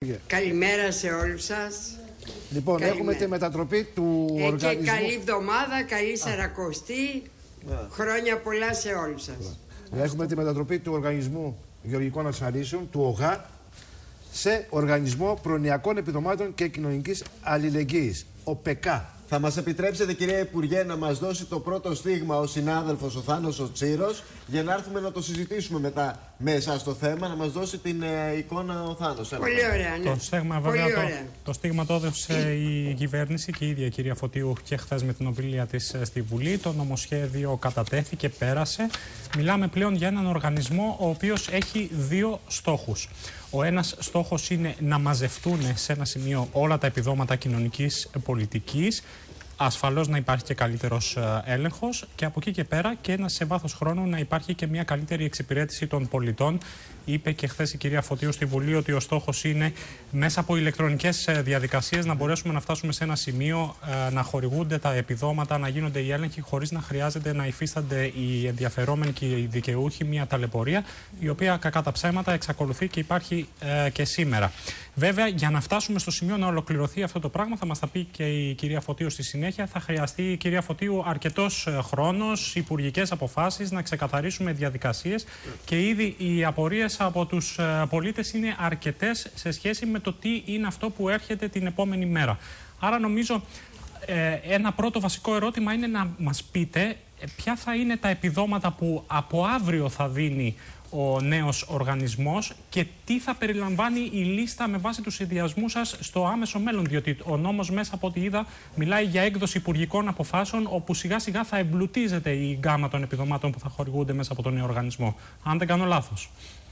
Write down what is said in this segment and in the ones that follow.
Καλημέρα σε όλους σας. Λοιπόν, καλημέρα. Έχουμε τη μετατροπή του οργανισμού. Και καλή εβδομάδα, καλή Σαρακοστή. Χρόνια πολλά σε όλους σας. Έχουμε τη μετατροπή του Οργανισμού Γεωργικών Ασφαλίσεων, του ΟΓΑ, σε Οργανισμό Προνοιακών Επιδομάτων και Κοινωνικής Αλληλεγγύης, ΟΠΕΚΑ. Θα μας επιτρέψετε, κυρία Υπουργέ, να μας δώσει το πρώτο στίγμα ο συνάδελφος ο Θάνος ο Τσίρος, για να έρθουμε να το συζητήσουμε μετά με εσάς το θέμα, να μας δώσει την εικόνα ο Θάνος. Πολύ ωραία, ναι. Το στίγμα, βέβαια, το στίγμα το έδωσε η κυβέρνηση και η ίδια η κυρία Φωτίου και χθες με την ομιλία της στη Βουλή. Το νομοσχέδιο κατατέθηκε, πέρασε. Μιλάμε πλέον για έναν οργανισμό ο οποίος έχει δύο στόχους. Ο ένας στόχος είναι να μαζευτούν σε ένα σημείο όλα τα επιδόματα κοινωνικής πολιτικής, ασφαλώς να υπάρχει και καλύτερος έλεγχος και από εκεί και πέρα και σε βάθος χρόνου να υπάρχει και μια καλύτερη εξυπηρέτηση των πολιτών. Είπε και χθες η κυρία Φωτίου στη Βουλή ότι ο στόχος είναι μέσα από ηλεκτρονικές διαδικασίες να μπορέσουμε να φτάσουμε σε ένα σημείο να χορηγούνται τα επιδόματα, να γίνονται οι έλεγχοι χωρίς να χρειάζεται να υφίστανται οι ενδιαφερόμενοι και οι δικαιούχοι μια ταλαιπωρία, η οποία κακά τα ψέματα εξακολουθεί και υπάρχει και σήμερα. Βέβαια, για να φτάσουμε στο σημείο να ολοκληρωθεί αυτό το πράγμα, θα μας τα πει και η κυρία Φωτίου στη συνέχεια. Θα χρειαστεί η κυρία Φωτίου αρκετός χρόνος, υπουργικές αποφάσεις, να ξεκαθαρίσουμε διαδικασίες και ήδη οι απορίες από τους πολίτες είναι αρκετές σε σχέση με το τι είναι αυτό που έρχεται την επόμενη μέρα. Άρα νομίζω ένα πρώτο βασικό ερώτημα είναι να μας πείτε ποια θα είναι τα επιδόματα που από αύριο θα δίνει ο νέος οργανισμός και τι θα περιλαμβάνει η λίστα με βάση τους συνδυασμούς σας στο άμεσο μέλλον. Διότι ο νόμος μέσα από ό,τι είδα μιλάει για έκδοση υπουργικών αποφάσεων όπου σιγά σιγά θα εμπλουτίζεται η γκάμα των επιδομάτων που θα χορηγούνται μέσα από τον νέο οργανισμό. Αν δεν κάνω λάθος.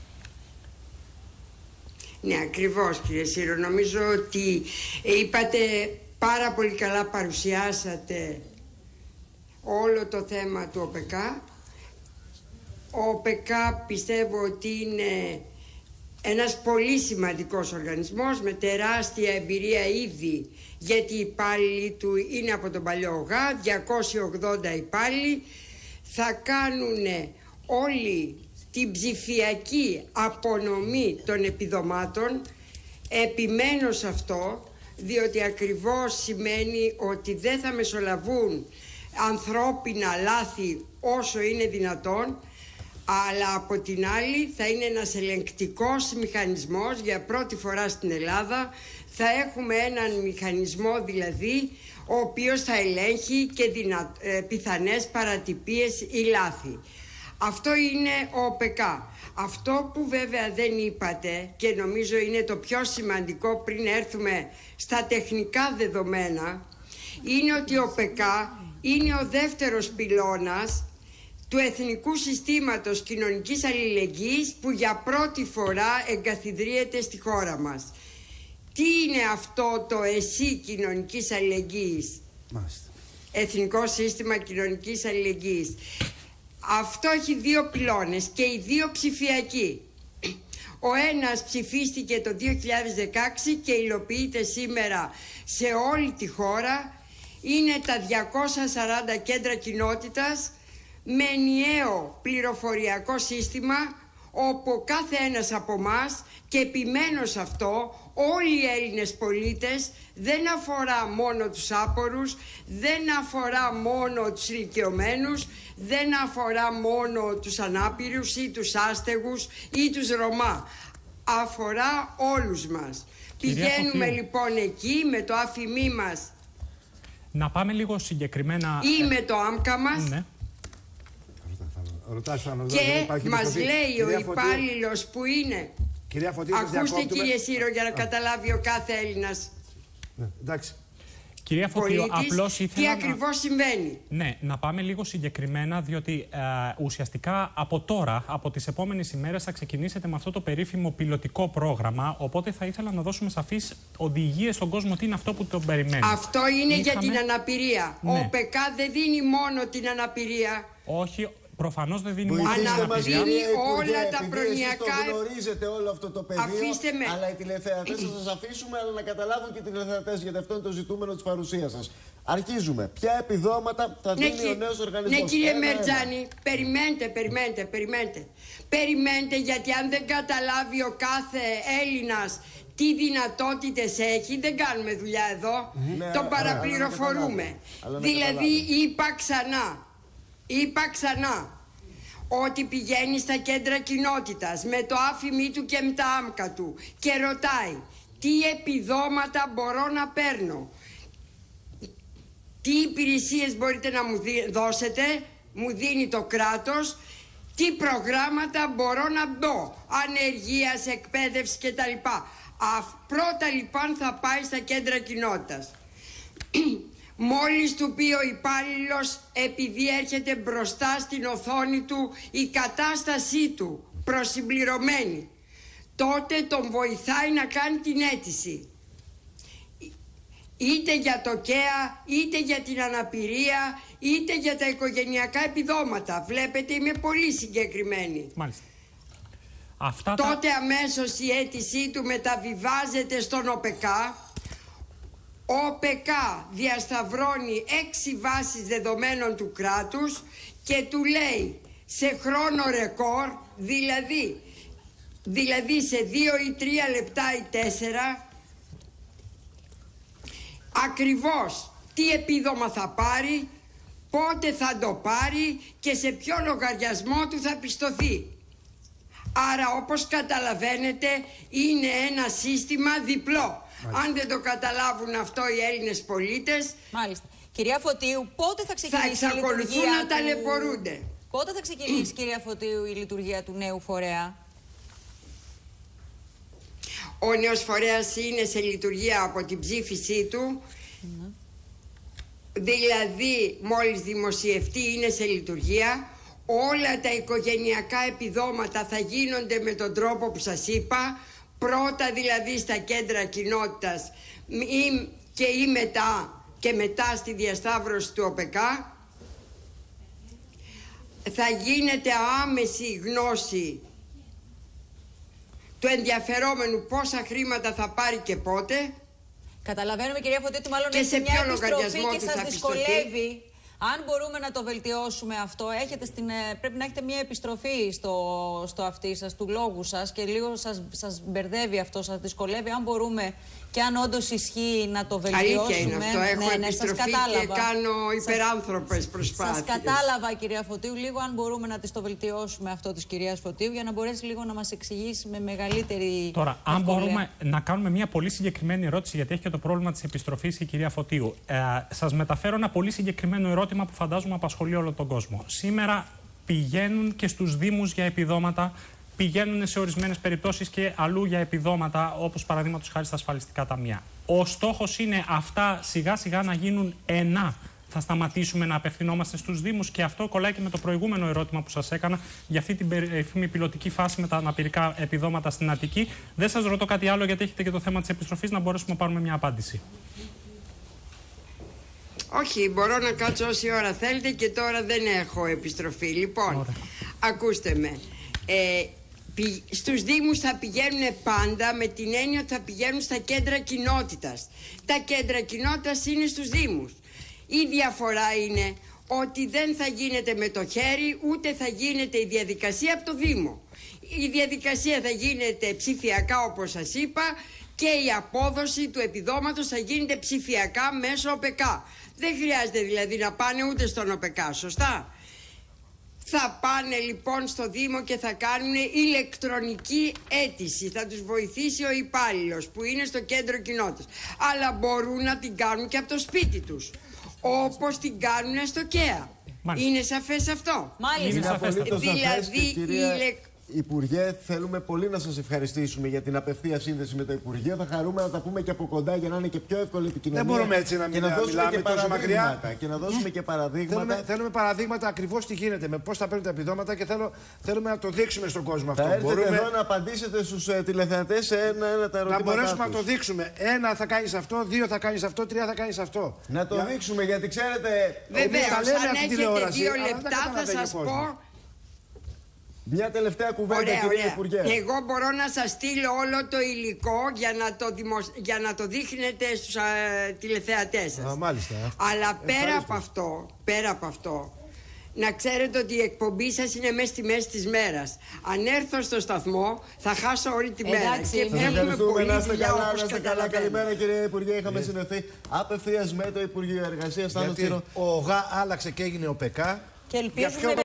Ναι, ακριβώς, κύριε Σύρο. Νομίζω ότι είπατε πάρα πολύ καλά, παρουσιάσατε όλο το θέμα του ΟΠΕΚΑ. Ο ΟΠΕΚΑ πιστεύω ότι είναι ένας πολύ σημαντικός οργανισμός με τεράστια εμπειρία ήδη, γιατί οι υπάλληλοι του είναι από τον παλιό ΟΓΑ, 280 υπάλληλοι, θα κάνουν όλοι την ψηφιακή απονομή των επιδομάτων. Επιμένω σε αυτό, διότι ακριβώς σημαίνει ότι δεν θα μεσολαβούν ανθρώπινα λάθη όσο είναι δυνατόν, αλλά από την άλλη θα είναι ένας ελεγκτικός μηχανισμός. Για πρώτη φορά στην Ελλάδα θα έχουμε έναν μηχανισμό δηλαδή ο οποίος θα ελέγχει και πιθανές παρατυπίες ή λάθη. Αυτό είναι ο ΟΠΕΚΑ. Αυτό που βέβαια δεν είπατε και νομίζω είναι το πιο σημαντικό πριν έρθουμε στα τεχνικά δεδομένα, είναι ότι ο ΟΠΕΚΑ είναι ο δεύτερος πυλώνας του Εθνικού Συστήματος Κοινωνικής Αλληλεγγύης που για πρώτη φορά εγκαθιδρύεται στη χώρα μας. Τι είναι αυτό το ΕΣΥ Κοινωνικής Αλληλεγγύης? Εθνικό Σύστημα Κοινωνικής Αλληλεγγύης. Αυτό έχει δύο πυλώνες και οι δύο ψηφιακοί. Ο ένας ψηφίστηκε το 2016 και υλοποιείται σήμερα σε όλη τη χώρα. Είναι τα 240 κέντρα κοινότητας με ενιαίο πληροφοριακό σύστημα, όπου κάθε ένας από εμάς, και επιμένω σε αυτό, όλοι οι Έλληνες πολίτες, δεν αφορά μόνο τους άπορους, δεν αφορά μόνο τους ηλικιωμένους, δεν αφορά μόνο τους ανάπηρους ή τους άστεγους ή τους Ρωμά. Αφορά όλους μας. Πηγαίνουμε λοιπόν εκεί με το άφημί μας. Να πάμε λίγο συγκεκριμένα ή με το άμκα μας. Ναι. Και μας λέει ο υπάλληλος που είναι. Κυρία Φωτίου, ακούστε κύριε Σύρο, για να καταλάβει ο κάθε Έλληνας εντάξει. Κυρία Φωτίου, απλώς ήθελα τι ακριβώς συμβαίνει. Ναι, να πάμε λίγο συγκεκριμένα, διότι ουσιαστικά από τώρα, από τις επόμενες ημέρες, θα ξεκινήσετε με αυτό το περίφημο πιλωτικό πρόγραμμα. Οπότε θα ήθελα να δώσουμε σαφείς οδηγίες στον κόσμο τι είναι αυτό που τον περιμένει. Αυτό είναι για την αναπηρία. Ναι. Ο ΟΠΕΚΑ δεν δίνει μόνο την αναπηρία. Όχι. Προφανώς δεν δίνει μόνο αναπηρία. Όλα τα προνοιακά. Το γνωρίζετε όλο αυτό το πεδίο. Αλλά οι τηλεθεατές θα σας αφήσουμε, αλλά να καταλάβουν και οι τηλεθεατές, γιατί αυτό είναι το ζητούμενο της παρουσίας σας. Αρχίζουμε. Ποια επιδόματα θα δίνει ο νέος οργανισμός? Ναι, κύριε Μερτζάνη, περιμένετε. Περιμένετε, γιατί αν δεν καταλάβει ο κάθε Έλληνας τι δυνατότητες έχει, δεν κάνουμε δουλειά εδώ, τον παραπληροφορούμε. Δηλαδή είπα ξανά ότι πηγαίνει στα κέντρα κοινότητας με το άφημί του και με τα άμκα του και ρωτάει τι επιδόματα μπορώ να παίρνω, τι υπηρεσίες μπορείτε να μου δώσετε, μου δίνει το κράτος, τι προγράμματα μπορώ να μπω, ανεργίας, εκπαίδευση κτλ. Πρώτα λοιπόν θα πάει στα κέντρα κοινότητας. Μόλις του πει ο υπάλληλος, επειδή έρχεται μπροστά στην οθόνη του η κατάστασή του προσυμπληρωμένη, τότε τον βοηθάει να κάνει την αίτηση. Είτε για το ΚΕΑ, είτε για την αναπηρία, είτε για τα οικογενειακά επιδόματα. Βλέπετε, είμαι πολύ συγκεκριμένη. Μάλιστα. Τότε αμέσως η αίτησή του μεταβιβάζεται στον ΟΠΕΚΑ. Ο ΟΠΕΚΑ διασταυρώνει 6 βάσεις δεδομένων του κράτους και του λέει σε χρόνο ρεκόρ, δηλαδή σε 2 ή 3 λεπτά ή 4, ακριβώς τι επίδομα θα πάρει, πότε θα το πάρει και σε ποιο λογαριασμό του θα πιστωθεί. Άρα, όπως καταλαβαίνετε, είναι ένα σύστημα διπλό. Μάλιστα. Αν δεν το καταλάβουν αυτό οι Έλληνες πολίτες, μάλιστα. Κυρία Φωτίου, πότε θα ξεκινήσει θα εξακολουθούν να ταλαιπωρούνται. Πότε θα ξεκινήσει, κυρία Φωτίου, η λειτουργία του νέου φορέα? Ο νέος φορέας είναι σε λειτουργία από την ψήφισή του. Δηλαδή, μόλις δημοσιευτεί, είναι σε λειτουργία. Όλα τα οικογενειακά επιδόματα θα γίνονται με τον τρόπο που σας είπα. Πρώτα δηλαδή στα κέντρα κοινότητας και μετά στη διασταύρωση του ΟΠΕΚΑ. Θα γίνεται άμεση γνώση του ενδιαφερόμενου πόσα χρήματα θα πάρει και πότε. Καταλαβαίνουμε, κυρία Φωτίου, ότι μάλλον έχετε μια επιστροφή και σας δυσκολεύει. Αν μπορούμε να το βελτιώσουμε αυτό, πρέπει να έχετε μια επιστροφή στο αυτί σας, του λόγου σας, και λίγο σας μπερδεύει αυτό, σας δυσκολεύει. Αν μπορούμε και αν όντως ισχύει να το βελτιώσουμε. Αλήθεια είναι αυτό. Έχω επιστροφή και κάνω υπεράνθρωπες προσπάθειες. Σας κατάλαβα, κυρία Φωτίου. Λίγο αν μπορούμε να το βελτιώσουμε αυτό της κυρίας Φωτίου, για να μπορέσει λίγο να μας εξηγήσει με μεγαλύτερη. Τώρα, αν μπορούμε να κάνουμε μια πολύ συγκεκριμένη ερώτηση, γιατί έχει και το πρόβλημα της επιστροφής η κυρία Φωτίου. Σας μεταφέρω ένα πολύ συγκεκριμένο ερώτημα που φαντάζομαι απασχολεί όλο τον κόσμο. Σήμερα πηγαίνουν και στους Δήμους για επιδόματα. Πηγαίνουν σε ορισμένες περιπτώσεις και αλλού για επιδόματα, όπως παραδείγματος χάρη στα ασφαλιστικά ταμεία. Ο στόχος είναι αυτά σιγά σιγά να γίνουν ένα. Θα σταματήσουμε να απευθυνόμαστε στους Δήμους, και αυτό κολλάει και με το προηγούμενο ερώτημα που σας έκανα για αυτή την περίφημη πιλωτική φάση με τα αναπηρικά επιδόματα στην Αττική. Δεν σας ρωτώ κάτι άλλο, γιατί έχετε και το θέμα της επιστροφής, να μπορέσουμε να πάρουμε μια απάντηση. Όχι, μπορώ να κάτσω όση ώρα θέλετε και τώρα δεν έχω επιστροφή. Λοιπόν, ακούστε με. Στους Δήμους θα πηγαίνουν πάντα με την έννοια ότι θα πηγαίνουν στα κέντρα κοινότητας. Τα κέντρα κοινότητας είναι στους Δήμους. Η διαφορά είναι ότι δεν θα γίνεται με το χέρι, ούτε θα γίνεται η διαδικασία από το Δήμο. Η διαδικασία θα γίνεται ψηφιακά, όπως σας είπα, και η απόδοση του επιδόματος θα γίνεται ψηφιακά μέσω ΟΠΕΚΑ. Δεν χρειάζεται δηλαδή να πάνε ούτε στον ΟΠΕΚΑ, σωστά. Θα πάνε λοιπόν στο Δήμο και θα κάνουν ηλεκτρονική αίτηση. Θα τους βοηθήσει ο υπάλληλος που είναι στο κέντρο κοινότητας. Αλλά μπορούν να την κάνουν και από το σπίτι τους, όπως την κάνουν στο ΚΕΑ. Μάλιστα. Είναι σαφές αυτό? Μάλιστα. Δηλαδή Υπουργέ, θέλουμε πολύ να σας ευχαριστήσουμε για την απευθεία σύνδεση με το Υπουργείο. Θα χαρούμε να τα πούμε και από κοντά για να είναι και πιο εύκολη επικοινωνία. Δεν μπορούμε έτσι να μιλάμε τόσο μακριά. Και να δώσουμε και παραδείγματα. Θέλουμε παραδείγματα ακριβώς τι γίνεται, με πώς θα παίρνουν τα επιδόματα, και θέλουμε να το δείξουμε στον κόσμο αυτό. Θα έρθετε εδώ να απαντήσετε στους τηλεθεατές σε ένα τα ερωτήματά τους. Να μπορέσουμε να το δείξουμε. 1 θα κάνεις αυτό, 2 θα κάνεις αυτό, 3 θα κάνεις αυτό. Να το δείξουμε, γιατί ξέρετε. Βεβαίως, αν έχετε 2 λεπτά θα σας πω. Μια τελευταία κουβέντα, κυρία Υπουργέ. Εγώ μπορώ να σας στείλω όλο το υλικό για να το δείχνετε στους τηλεθεατές σας. Μάλιστα. Αλλά πέρα από αυτό, να ξέρετε ότι η εκπομπή σας είναι μέσα στη μέση της μέρας. Αν έρθω στο σταθμό, θα χάσω όλη τη μέρα. Εντάξει, Και έχουμε πολλή να είστε δουλειά, καλά, όπως να είστε καλά. Καλημέρα, κύριε Υπουργέ. Είχαμε συνδεθεί απευθείας με το Υπουργείο Εργασίας. Ο ΟΓΑ άλλαξε και έγινε ο ΠΕΚΑ. Και ελπίζουμε